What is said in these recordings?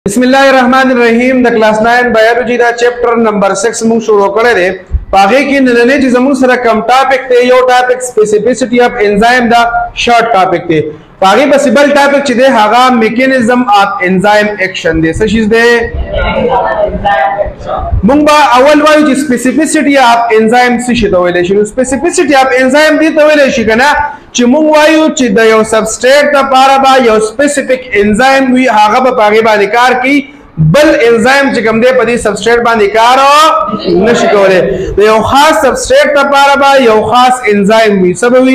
बिस्मिल्लाहिर्रहमानिर्रहीम द class 9 biology दा चैप्टर नंबर 6 मु शुरू करे दे पागे की नने जी जमु सरा कम टॉपिक ते यो टॉपिक स्पेसिफिसिटी ऑफ एंजाइम दा शॉर्ट टॉपिक ते पागे पॉसिबल टॉपिक च दे हागा मैकेनिज्म ऑफ एंजाइम एक्शन दे सशीज दे मुंबा अवल वायु जी स्पेसिफिसिटी ऑफ एंजाइम से शितोले शी स्पेसिफिसिटी ऑफ एंजाइम दी तोले शी कना च मुंग वायु च द यो सबस्ट्रेट दा पारा बा यो स्पेसिफिक एंजाइम वी हागा बा पागे बा निकार की बल एंजाइम च कम दे पदी सबस्ट्रेट बांधे कारो नशी कोले तो यो खास सबस्ट्रेट ता पारा बा यो खास एंजाइम भी सब हुई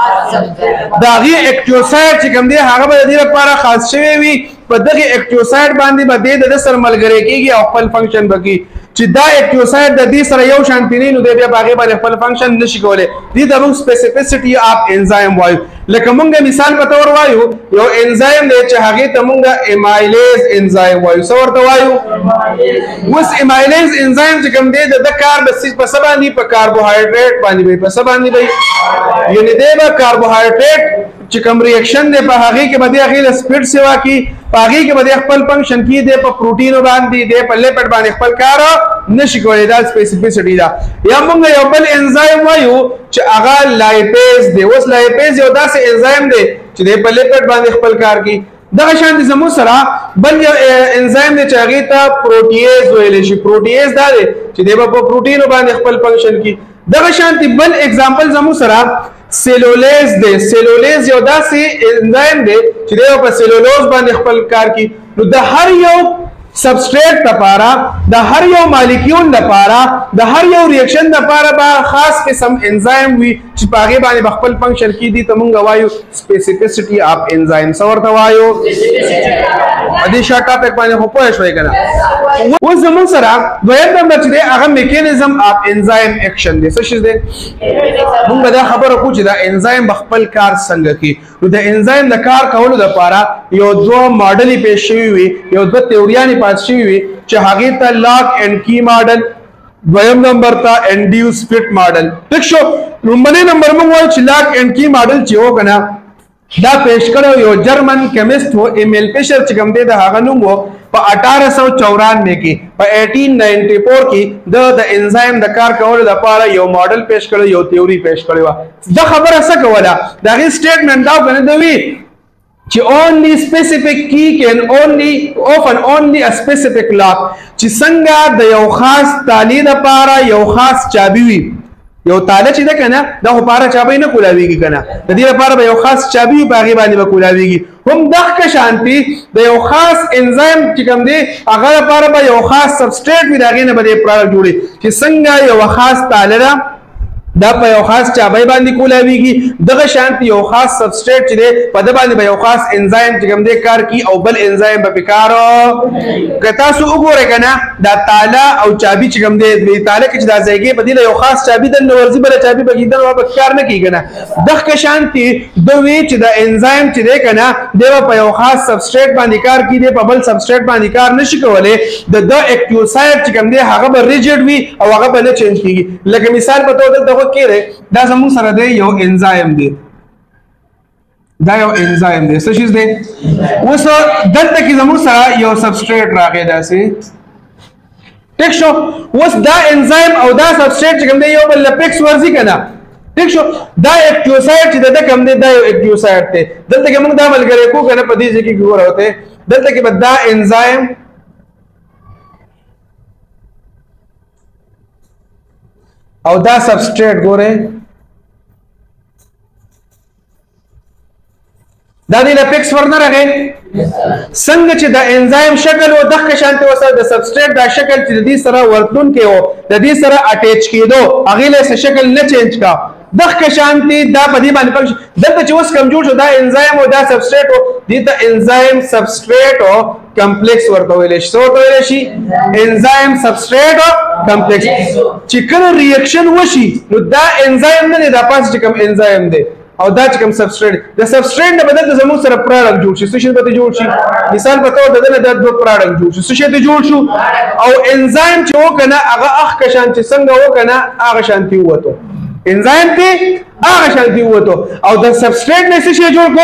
दागी एक्टियोसाइड च कम दे हागा बा दे पारा खास छवे हुई पदगी एक्टियोसाइड बांधे बदे द सर मलगरे की ऑपल फंक्शन बकी चिदा एक्टियोसाइड द दी सर यो शांति नहीं नु दे बे बागे बा ऑपल फंक्शन नशी कोले दी द स्पेसिफिसिटी ऑफ एंजाइम वायु लकमंगे मिसाल बतौर वायु यो एंजाइम दे चाहे तमुंगा एमाइलेज एंजाइम वायु सवर तो वायु उस एमाइलेज एंजाइम च कम दे द कार बस पसबानी पर कार्बोहाइड्रेट पानी बे पसबानी बे ये ने देबा कार्बोहाइड्रेट चिकम रिएक्शन दे पागी के बदे अखिल स्पीड सेवा की पागी के बदे खपल फंक्शन की दे पर प्रोटीन बांधी दे पर लिपिड बांधे खपल कारो नशिकोले दा स्पेसिफिसिटी दा या मंगे यो बल एंजाइम वायु च आगा लाइपेज दे उस लाइपेज यो दा से एंजाइम दे च दे पर लिपिड बांधे खपल कार की दा शांति समू सरा बल यो एंजाइम दे चागी ता प्रोटीएज वेले शी प्रोटीएज दा दे च दे पर प्रोटीन बांधे खपल फंक्शन की दा शांति बल एग्जांपल समू सरा सेलुलोज दे सेलुलोज यो दा से एंजाइम दे च दे पर सेलुलोज बांधे खपल कार की नु द हर यो सबस्ट्रेट तपारा द हर यो मॉलिक्यूल तपारा द हर यो रिएक्शन तपारा बा खास किस्म एंजाइम वी चिपागे बाने बखपल फंक्शन की दी तमुंगा वायु स्पेसिफिसिटी ऑफ एंजाइम सवर तवायो अदि शॉर्ट टॉपिक बाने हो पोयश होय कना वो जमन सरा वयर नंबर च दे अगर मैकेनिज्म ऑफ एंजाइम एक्शन दे सशिज दे मुंगा दा खबर को च दा एंजाइम बखपल कार संग की द एंजाइम द कार कवलो द पारा यो दो मॉडल ही पेश हुई यो दो थ्योरियानी पास हुई चाहे ता लॉक एंड की मॉडल वयम नंबर ता इंड्यूस्ड फिट मॉडल देखो रुमने नंबर में वो लॉक एंड की मॉडल चियो कना दा पेश करो यो जर्मन केमिस्ट हो एमिल फिशर चिकम दे दा हागनुंगो पर 1894 की पर 1894 की द एंजाइम द कार कवर द पारा यो मॉडल पेश करो यो थ्योरी पेश करो द खबर ऐसा कवला द स्टेटमेंट दाव कने देवी ची only specific key can only a specific lock ची संगा द यो खास ताली द पारा यो खास चाबी हुई यो ताला ची दे कना द हो पारा चाबी न कुलावीगी कना द दी पारा यो खास चाबी बागी बानी ब कुलावीगी हम दख का शांति द यो खास एंजाइम ची कम दे अगर पारा यो खास सबस्ट्रेट भी दागे न बदे प्रोडक्ट जोड़ी ची संगा यो खास ताला दा पे यो खास चाबी बांधी कुलावीगी दगा शांति यो खास सबस्ट्रेट च दे पद बांधी यो खास एंजाइम चिकम दे कार की औ बल एंजाइम ब पिकारो कता सु उगोरे कना दा ताला औ चाबी चिकम दे ताला के दा जाएगी बदिला यो खास चाबी दन वर्जी बल चाबी बगिदन व कार न की कना दख का शांति दो वे च दा एंजाइम च दे कना देवा पे यो खास सबस्ट्रेट बांधी कार की दे बल सबस्ट्रेट बांधी कार न शिकोले द एक्टियोसाइड चिकम दे हागा ब रिजिड वी औ हागा ब न चेंज की लेकिन मिसाल बतो दो के रे दा समूह सर दे यो एंजाइम दे दा यो एंजाइम दे सशीज दे वो सो दंत की समूह सर यो सबस्ट्रेट रागे दा से ठीक शो वो दा एंजाइम और दा सबस्ट्रेट चिकम दे यो लपेक्स वर्जी कना ठीक शो दा एक्टियोसाइड च दा कम दे दा यो एक्टियोसाइड थे दंत के मुंग दा मल करे को कना पदी जे की हो होते दंत के बदा एंजाइम और दा सबस्ट्रेट गोरे दादी लपेक्स वरना रहे संग च द एंजाइम शक्ल वो दख के शांति वसा द सबस्ट्रेट दा शक्ल च दी सरा वर्तुन के हो दी सरा अटैच की दो अगले से शक्ल न चेंज का दख के शांति दा पदी मान फंक्शन दब च उस कमजोर दा एंजाइम और दा सबस्ट्रेट हो दी द एंजाइम सबस्ट्रेट हो कॉम्प्लेक्स वर्तोवेले सो तो शी एंजाइम सबस्ट्रेट हो कॉम्प्लेक्स चिकन रिएक्शन वशी नु दा एंजाइम ने दा पास चिकम एंजाइम दे और दा चिकम सबस्ट्रेट द सबस्ट्रेट ने बदल द जमु सर प्रोडक्ट जोड़ शी सुशे बते जोड़ शी मिसाल बताओ दने द दो प्रोडक्ट जोड़ शी सुशे ते जोड़ शू और एंजाइम चो कना अगा अख का शांति संग हो कना आगा शांति हुआ तो एंजाइम के आगा शांति हुआ तो और द सबस्ट्रेट ने सुशे जोड़ को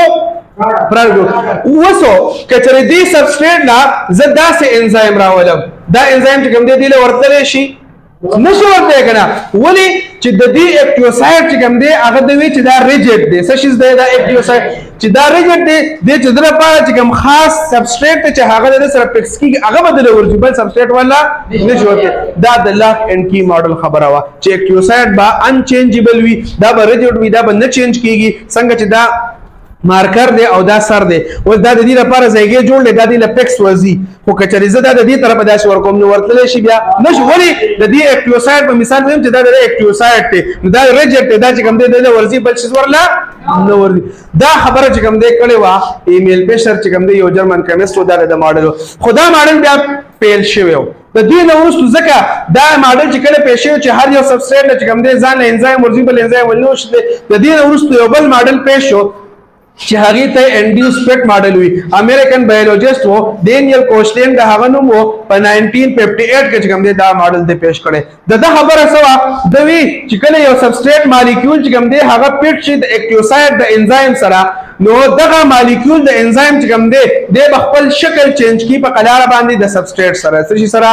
پرګو وسو کچره دې سبستریټ لا زدا سه انزایم راولم دا انزایم چې کوم دی له ورتل شي نشو ورته کنه ولی چې د دې اکټیوسایډ چې کوم دی هغه د وی چې دا ریجیډ دی څه شي دا اکټیوسایډ چې دا ریجیډ دی د چې در په چې کوم خاص سبستریټ چې هغه د سره پکس کی هغه بدل ورځي بل سبستریټ ولا نشو ورته دا د لاک اینڈ کی ماډل خبره وا چې اکټیوسایډ با انچینجبل وي دا به ریجیډ وي دا به نه چینج کیږي څنګه چې دا مارکر دی او دا سر دی او دا د دې لپاره ځایګه جوړ لګا دی لپکس وزي خو کچري زدا د دې طرف داش ورکوم نو ورتل شي بیا نشو ولی د دې اکټیوسایډ په مثال ویم چې دا د اکټیوسایډ دی دا ریجیکټ دی چې کوم دی د ورزي بل څه ورلا نو ورزي دا خبره چې کوم دی کړي وا ایمیل پیشر چې کوم دی یو جرمن کیمست دا د ماډل خدا ماډل بیا پیل شوی د دې نو ورستو ځکه دا ماډل چې کله پیښ شو چې هر یو سبستریټ چې کوم دی ځان انزایم ورزي بل انزایم ولنو شته د دې نو ورستو یو بل ماډل پیښ شو چې هغه ته انډیوسپټ ماډل وی امریکن بایولوژیسټ وو ډینیل کوشلین دا هغه نوم وو په 1958 کې چې کوم دی دا ماډل ته پیش کړي د خبره سوا د وی چې کله یو سبستریټ مالیکول چې کوم دی هغه پیټ شي د اکټیوسایډ د انزایم سره نو دغه مالیکول د انزایم چې کوم دی د خپل شکل چینج کی په قلاره باندې د سبستریټ سره سره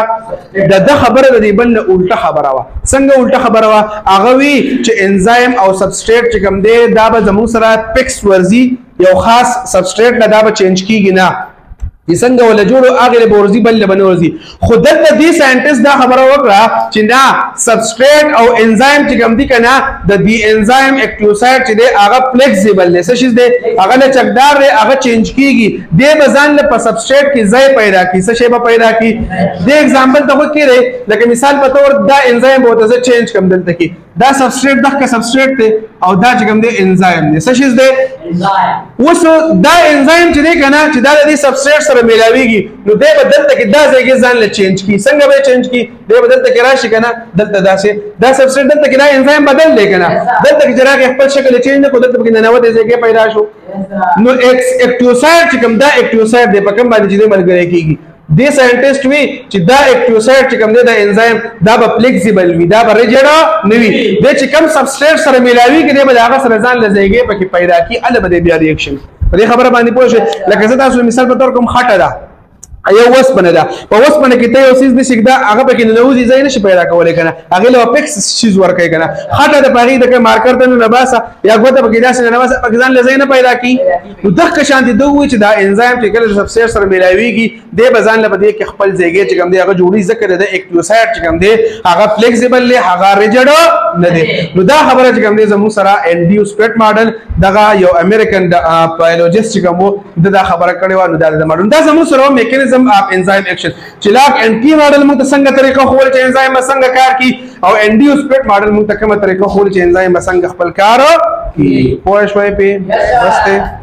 د خبره د بل الټه خبره وا څنګه الټه خبره وا هغه وی چې انزایم او سبستریټ چې کوم دی دا به زموږ سره پکس ورزي یو خاص سبستریټ لا دا به چینج کیږي نه څنګه ول جوړو هغه بورزي بل بنورزي خود د دې ساينټیست دا خبره وکړه چې نه سبستریټ او انزایم چې کوم دي کنه د دې انزایم اکټیوسایډ چې دی هغه فلیکسیبل دی څه شي دی هغه له چکدار دی هغه چینج کیږي د بزن له په سبستریټ کې ځای پیدا کی څه شی به پیدا کی د ایگزامپل ته وکړي لکه مثال په تور دا انزایم به ته چینج کوم دلته کی دا سبستریټ دغه سبستریټ دی او دا چې کوم دی انزایم دی څه شي دی انزایم وسو دا انزایم چې دی کنه چې دا د سبستریټ سره ملاويږي نو د بدلته کې دا ځای ځان له چینج کی څنګه به چینج کی د بدلته کې راشي کنه دلته داسې دا سبستریټ دلته کې دا انزایم بدل دی کنه دلته کې جراغ خپل شکل چینج نه کو دلته کې نه وته ځای پیدا شو نو اکټیوسایډ چې کوم دا اکټیوسایډ دی په کوم باندې چې ملګری کیږي د ساينټیست وی چې دا اکټیوسایډ چې کوم دی د انزایم دا به فلیکسیبل وي دا به ریجیډ نه وي د چې کوم سبستریټ سره ملاوي کې به هغه سره ځان لځيږي پکې پیدا کی ال به بیا ریاکشن په دې خبره باندې پوه شئ لکه زه تاسو مثال په تور کوم خټه ده یو وسپنه ده په وسپنه کې ته یو سیس نشي دا هغه پکې نوځي ځای نشي پیدا کولای کنه هغه له اپیکس شیز ورکړي کنه خټه د پاغي د مارکر ته نه باسه یا غوته پکې داسې نه باسه پکې ځان لځای نه پیدا کی نو دغه شانتي دوی چې دا انزایم چې کله سبستریټ سره ملاويږي د بزان له بده کې خپل ځایږي چې کوم دی هغه جوړي ذکر د اکټیوسایډ چې کوم دی هغه فلیکسیبل له هغه ریجیډ نه دی نو دا خبره چې کوم دی زموږ سره انډیوسپټ ماډل دغه یو امریکن بایولوژیسټ چې کوم دا خبره کړې و نو دا د ماډل دا زموږ سره میکانیزم اف انزایم ایکشن چې لاک اینډ کی ماډل موږ څنګه طریقه خو چې انزایم څنګه کار کی او انډیوسپټ ماډل موږ ته کومه طریقه خو چې انزایم څنګه خپل کار کی پوه شوي په واسطه